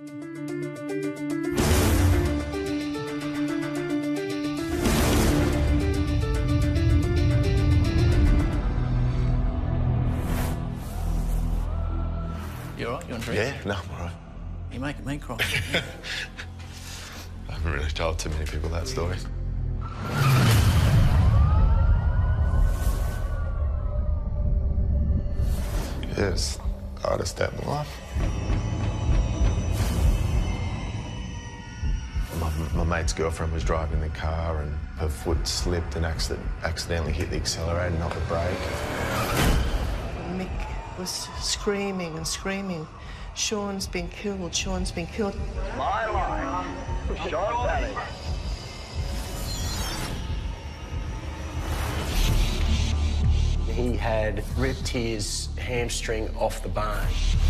You all right? You want a drink? Yeah, no, I'm all right. You're making me cry. I haven't really told too many people that story. Yes, the hardest day of my life. My mate's girlfriend was driving the car and her foot slipped and accidentally hit the accelerator, not the brake. Mick was screaming and screaming. Sean's been killed, Sean's been killed. My life, Sean Pelly. He had ripped his hamstring off the bone.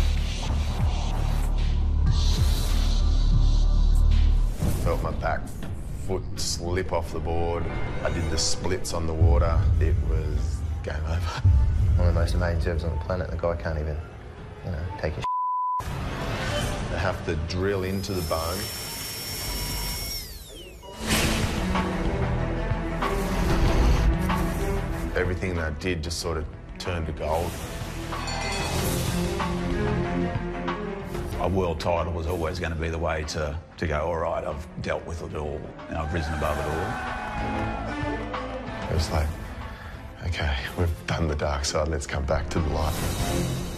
Felt my back foot slip off the board. I did the splits on the water. It was game over. One of the most amazing servers on the planet. The guy can't even, take his They have to drill into the bone. Everything that I did just sort of turned to gold. A world title was always going to be the way to go, all right, I've dealt with it all, and I've risen above it all. It was like, okay, we've done the dark side, let's come back to the light.